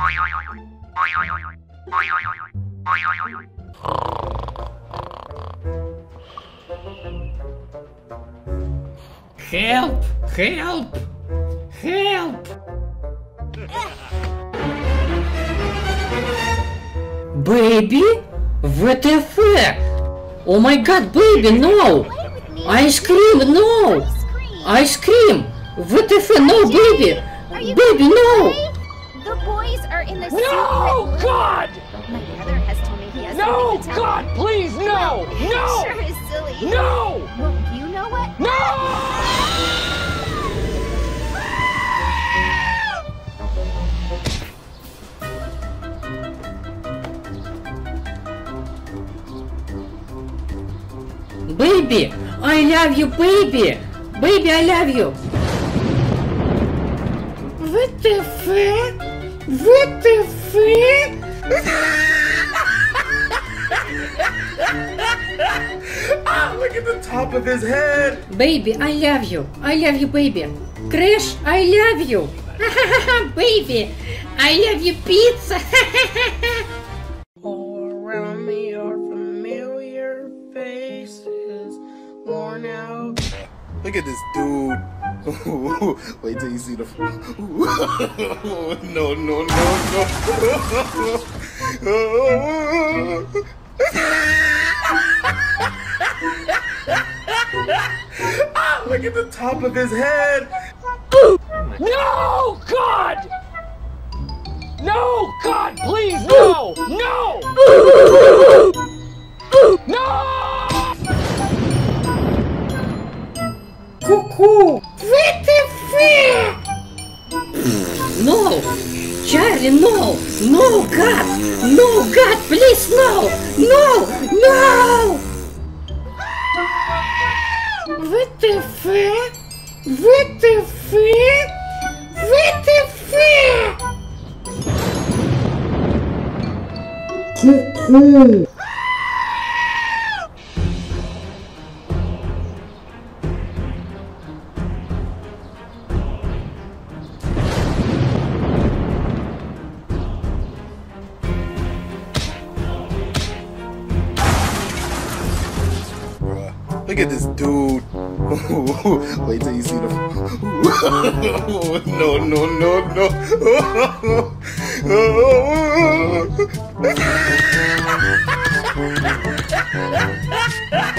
Help! Help! Help! Baby? WTF? Oh my god, baby, no! Ice cream, no! Ice cream! WTF, no, baby! Baby, no! The boys are in the No, secret God! room. My brother has told me he has No, something to tell God, me. please, no! It No! sure is silly. No! Well, you know what? No! Baby, I love you, baby! Baby, I love you! WTF? WTF? Ah, look at the top of his head! Baby, I love you! I love you, baby! Crash, I love you! Baby, I love you, pizza! All around me are familiar faces, worn out. Look at this dude. Wait till you see the. No, no, no, no. Ah, look at the top of his head. No, God! No, God, please, no! No! No! Cuckoo! WTF? No! Charlie, no! No, God! No, God, please, no! No! No! WTF? WTF? WTF? Cuckoo! Look at this dude. Wait till you see the. No, no, no, no.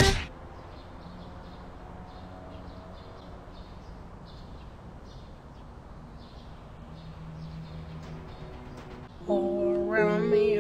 All around me